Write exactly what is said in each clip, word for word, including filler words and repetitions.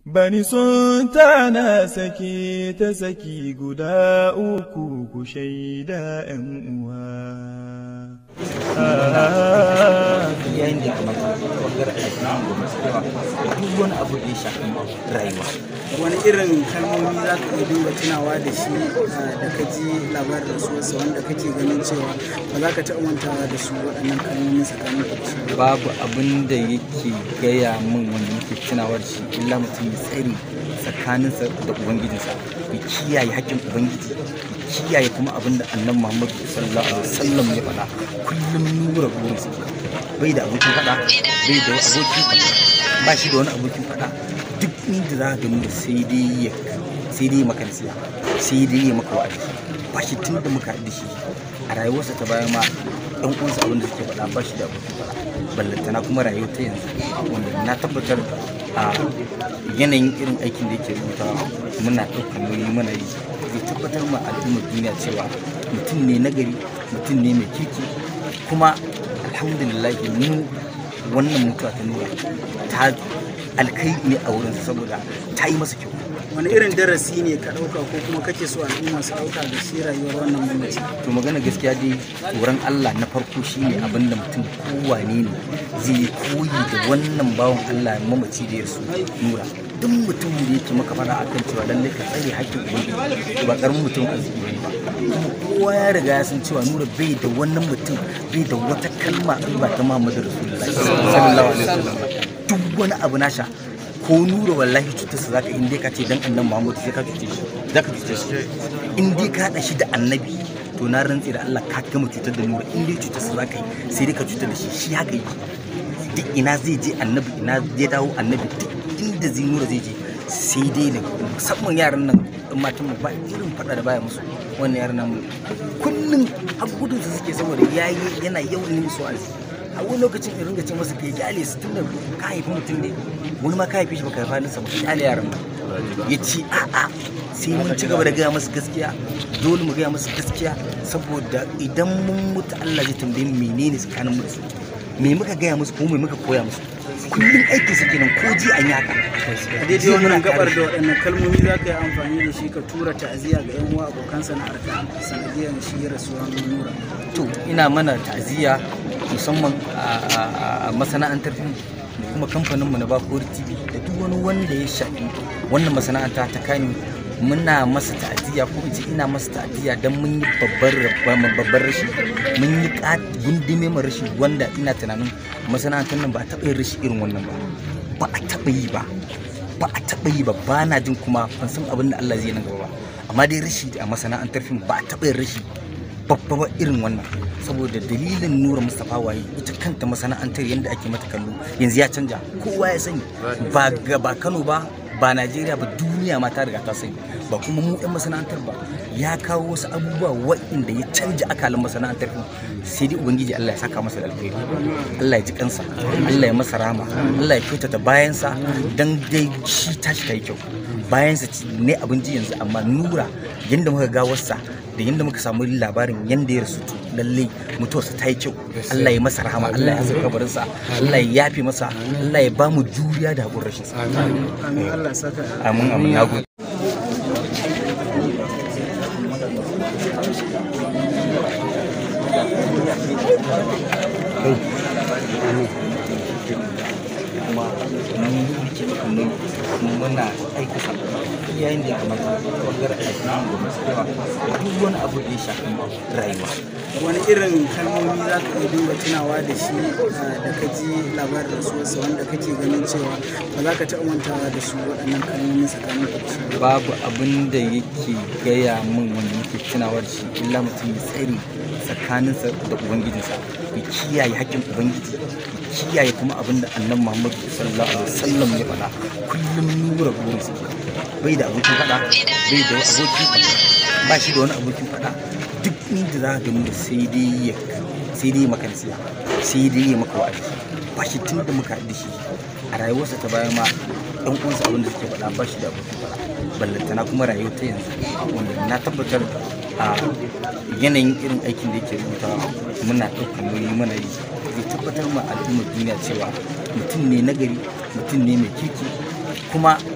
Bani son ta na sake ta saki guda uku ku shaida ‘yan uwa. Yayin da kamar wakar aiki da masu yawa duk wani abu da ya shafi rayuwa. Wani irin kalmomi za ka iya duba tunawa da shi da ka ji labarin rasuwarsa wanda kake ganin cewa ba za ka taɓa mantawa da su waɗannan kalmomi tsakanin da shi? Babu abin da yake gaya min wanda yake tunawa da shi illa mutum ya tsare tsakaninsa da ubangijinsa, ya kiyaye haƙƙin ubangiji, ya kiyaye kuma abin da annabi Muhammadu sallallahu alaihi wasallam ya faɗa. Kullum nura burinsa bai da abokin faɗa, bai da abokin faɗa, ba shi da wani abokin faɗa. Duk inda za ka gani sai dai ya sai dai maka nasiha, sai dai ya maka wa'azi. Ba shi tun da muka haɗu shi a rayuwarsa ta baya ma ɗan uwansa abin da suke faɗa ba shi da abokin faɗa. Ballantana kuma rayuwar ta yanzu wanda na tabbatar a yanayin irin aikin da yake rubutawa muna ɗaukar nauyi muna yi, zai tabbatar ma al'ummar duniya cewa mutum ne nagari, mutum ne mai kirki. Kuma alhamdulillah mu wannan mutuwa ta nuna ta alkai ne a wurinsa saboda ta yi masa kyau. Wani irin darasi ne ka ɗauka ko kuma kake so al'umma su ɗauka da shi rayuwar wannan mamaci? To magana gaskiya dai tsoron Allah na farko shi ne abin da mutum kowane ne zai koyi da wannan bawan Allah mamaci da ya rasu Nura. Duk mutumin da yake maka fara akan cewa lallai ka tsare haƙƙin ubangiji ba karamin mutum arziki bane ba. Kuma kowa ya riga ya san cewa Nura bai da wannan mutum bai da wata kalma in ba ta Muhammadu Rasulullahi sallallahu alaihi wasallam. Duk wani abu nasha ko Nura wallahi cutarsa zaka in dai ka ce dan annabi Muhammadu sai ka cuce shi, zaka cuce shi. In dai ka haɗa shi da annabi to na rantsi da Allah ka gama cutar da Nura. In dai cutarsa zaka yi sai dai ka cutar da shi, shi haka yi. Duk ina zai je annabi, ina zai dawo annabi, duk inda zai Nura zai je sai dai ne. Musamman yaran nan in matan mu ba irin faɗa da baya musu. Wannan yaran nan kullum har gudun su suke saboda yayi yana yawan yi musu wa'azi. A wani lokacin in ringa ce masa kai kyale su tunda ka haifi mutum ne, wani ma ka haifi shi baka haifa halinsa ba, kyale yaran nan. Ya ce a'a sai mun ci gaba da gaya musu gaskiya, dole mu gaya musu gaskiya saboda idan mun mutu Allah zai tambaye mu menene tsakanin mu da su, me muka gaya musu ko me muka koya musu. Kullum aikin su kenan ko ji an yaka. A daidai wannan gabar da waɗannan kalmomi za ka yi amfani da shi ka tura ta'aziyya ga 'yan uwa abokan sana'arka sanadiyar shi rasuwar Nura? To ina mana ta'aziyya musamman a masana'antar fim da kuma kamfaninmu na Bakori T V da duk wani wanda ya shafi wannan masana'anta ta Kano. Muna masa ta'aziyya ko in ce ina masa ta'aziyya don mun yi babbar rashi, mun yi gundume mai rashi wanda ina tunanin masana'antar nan ba a taɓa yin rashi irin wannan ba, ba a taɓa yi ba, ba a taɓa yi ba, ba na jin kuma ban san abin da Allah zai nan gaba ba. Amma dai rashi a masana'antar fim ba a taɓa yin rashi babba irin wannan saboda dalilin Nura Mustapha Waye. Ita kanta masana'antar yadda ake mata kallo yanzu ya canja, kowa ya sani, ba ba Kano ba ba Najeriya ba, duniya ma ta riga ta sani. Ba kuma mu ɗan masana'antar ba, ya kawo wasu abubuwa waɗanda ya canja akalin masana'antar fim. Sai dai ubangiji Allah ya saka masa da alheri, Allah ya ji kansa, Allah ya masa rahama, Allah ya kyautata bayansa dan dai shi tashi ta yi kyau. Bayansa ne abin ji yanzu, amma Nura yadda muka gawarsa da yadda muka samu labarin yadda ya rasu lalle mutuwarsa ta yi kyau. Allah ya masa rahama, Allah ya haska kabarinsa, Allah ya yafe masa, Allah ya ba mu juriya da haƙurin rashin sa. Amin. Allah saka. Amin amin ya gode. Muna aikata yayin da ya kamata wakar aiki da masu yawa duk wani abu da ya shafi rayuwa. Wani irin kalmomi za ka iya duba tunawa da shi da ka ji labarin rasuwarsa wanda kake ganin cewa ba za ka taɓa mantawa da su waɗannan kalmomi tsakanin da shi? Babu abin da yake gaya min wanda yake tunawa da shi illa mutum ya tsare tsakaninsa da ubangijinsa, ya kiyaye haƙƙin ubangiji, ya kiyaye kuma abin da annabi Muhammadu sallallahu alaihi wasallam ya faɗa. Kullum Nura burinsa bai da abokin faɗa, bai da abokin faɗa, ba shi da wani abokin faɗa. Duk inda za ka gani sai dai ya sai dai maka nasiha, sai dai ya maka wa'azi. Ba shi tun da muka haɗu shi a rayuwarsa ta baya ma ɗan uwansa abin da suke faɗa ba shi da abokin faɗa. Ballantana kuma rayuwar ta yanzu wanda na tabbatar a yanayin irin aikin da yake rubutawa muna ɗaukar nauyi muna yi, zai tabbatar ma al'ummar duniya cewa mutum ne nagari, mutum ne mai kirki. Kuma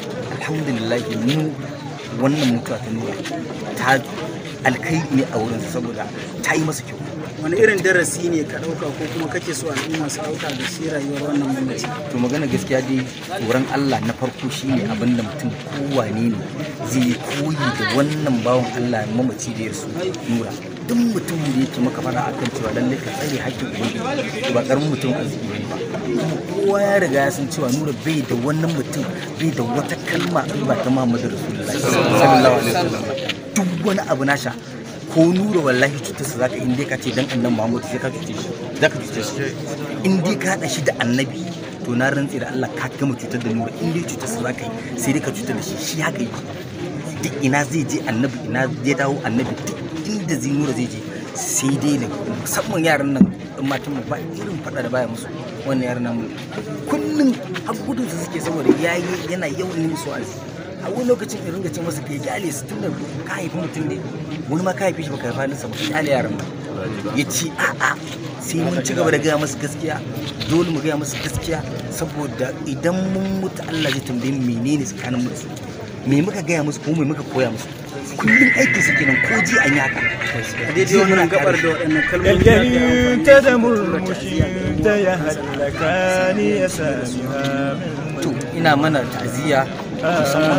alhamdulillah mu wannan mutuwa ta nura ta alkai ne a wurin saboda ta yi masa kyau. Wani irin darasi ne ka ɗauka ko kuma kake so al'umma su ɗauka da shi rayuwar wannan mamaci? To magana gaskiya dai tsoron Allah na farko shi ne abin da mutum kowane ne zai koyi da wannan bawan Allah mamaci da ya so nura. Duk mutum da yake maka fara akan cewa lallai ka tsare haƙƙin ubangiji ba karamin mutum arziki bane ba. Kuma kowa ya riga ya san cewa nura bai da wannan mutum bai da wata kalma ba ta Muhammadu Rasulullahi sallallahu alaihi wasallam. Duk wani abu nasha ko nura wallahi cutarsa zaka in dai ka ce dan annabi Muhammadu sai ka cuce shi zaka cuce shi in dai ka hada shi da annabi to na rantsi da Allah ka gama cutar da nura in dai cutarsa zaka yi sai dai ka cutar da shi shi haka yi duk ina zai je annabi ina zai dawo annabi duk inda zai nura zai je sai dai ne musamman yaran nan in matan mu ba irin fada da baya musu wannan yaran nan kullum har gudun su suke saboda yayi yana yawan yi musu azi a wani lokacin in ringa ce masa kai kyale su tunda ka haifi mutum ne wani ma ka haifi shi baka haifa nasa ba kyale yaran ba ya ce a'a sai mun ci gaba da gaya masa gaskiya dole mu gaya masa gaskiya saboda idan mun mutu Allah zai tambaye mu menene tsakanin mu da su me muka gaya musu ko me muka koya musu kullum aiki su kenan ko ji an yaka a daidai wannan gabar da waɗannan kalmomi kalkalin ta da murmushi ta ya hallaka ni ya sami to ina mana ta'aziyya musamman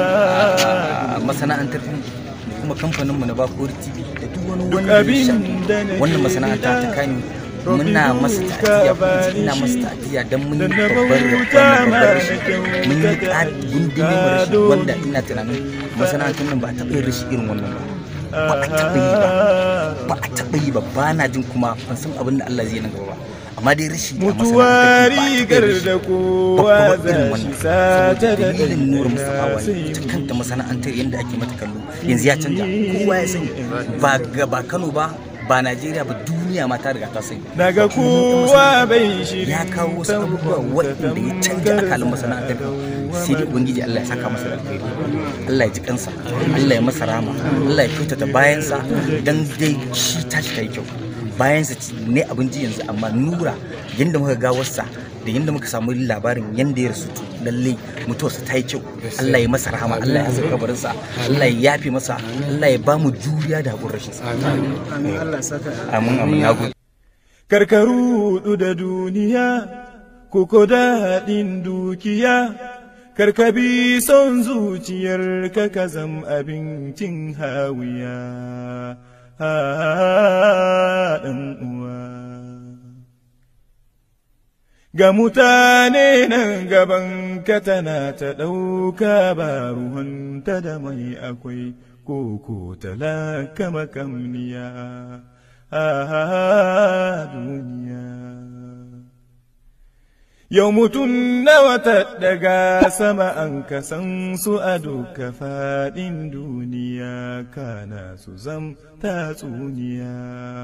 a masana'antar da kuma kamfaninmu na Bakori T V da duk wani wanda wannan masana'anta ta kani muna masa ta'aziyya ina masa ta'aziyya don mun yi babbar babbar rashi mun yi gundume mu rashi wanda ina tunanin masana'antar nan ba a taɓa yin rashi irin wannan ba ba a taɓa yi ba ba a taɓa yi ba ba na jin kuma ban san abin da Allah zai nan gaba ba amma dai rashi a mutuwar da kowa za shi sata da dalilin Nura Mustapha wani ta kanta masana'antar yadda ake mata kallo yanzu ya canja kowa ya sani ba ba Kano ba ba Najeriya ba duniya ma ta riga ta sani daga kowa bai shiri ya kawo wasu abubuwa waɗanda ya canja akalin masana'antar sai dai ubangiji Allah ya saka masa alkhairi Allah ya ji kansa Allah ya masa rama Allah ya kyautata bayansa dan dai shi tashi ta yi kyau bayansa ne abin ji yanzu amma nura yadda muka gawarsa da yadda muka samu labarin yadda ya rasu lallai mutuwarsa ta yi kyau Allah ya masa rahama Allah ya hasa kabarinsa Allah ya yafe masa Allah ya ba mu juriya da haƙurin rashin sa amin Allah saka amin amin ya gode karkaru da duniya koko daɗin dukiya karkabi son zuciyar ka ka zam abincin hawiya ɗan uwa ga mutane nan gaban ka tana ta ɗauka ba ruhanta da mai akwai koko talaka makamniya a duniya yau mutum nawa ta daga sama an kasan su a duka faɗin duniya kana su zam tatsuniya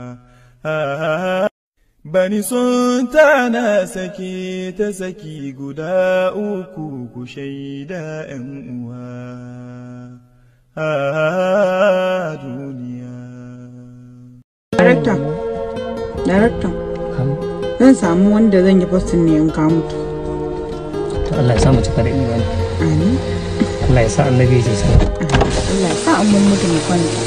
bani sun tana sake ta saki guda uku ku shaida ‘yan uwa a duniya. Darakta, darakta, zan samu wanda zan yi postin ne in ka mutu. To Allah ya sa mu cika da imani. Amin. Allah ya sa annabi ya sa. Allah ya sa an mun mutu mu kwanta.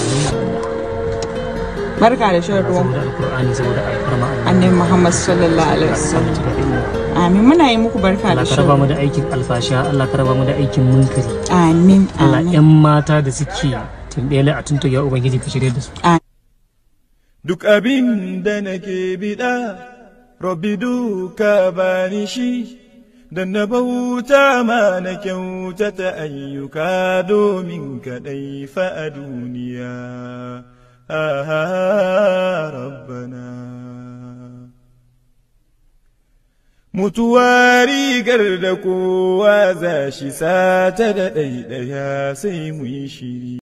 Barka da shan ruwan. Alƙur'ani saboda alfarma Annabi Muhammad sallallahu alaihi wasallam. Amin, muna yi muku barka da Allah ka shan raba mu da aikin alfasha, Allah ka raba mu da aikin munkari. Amin, Allah amin. ƴan mata da suke tumbele a tunto ya ubangiji ka shirye da su. Duk abin da nake biɗa, Rabbi duka bani shi, da na bauta ma na kyautata ayyuka domin kaɗai fa a duniya. Ah, Rabbana. Mutuwa rigar da kowa za shi sata da ɗaiɗaya sai mu yi shiri.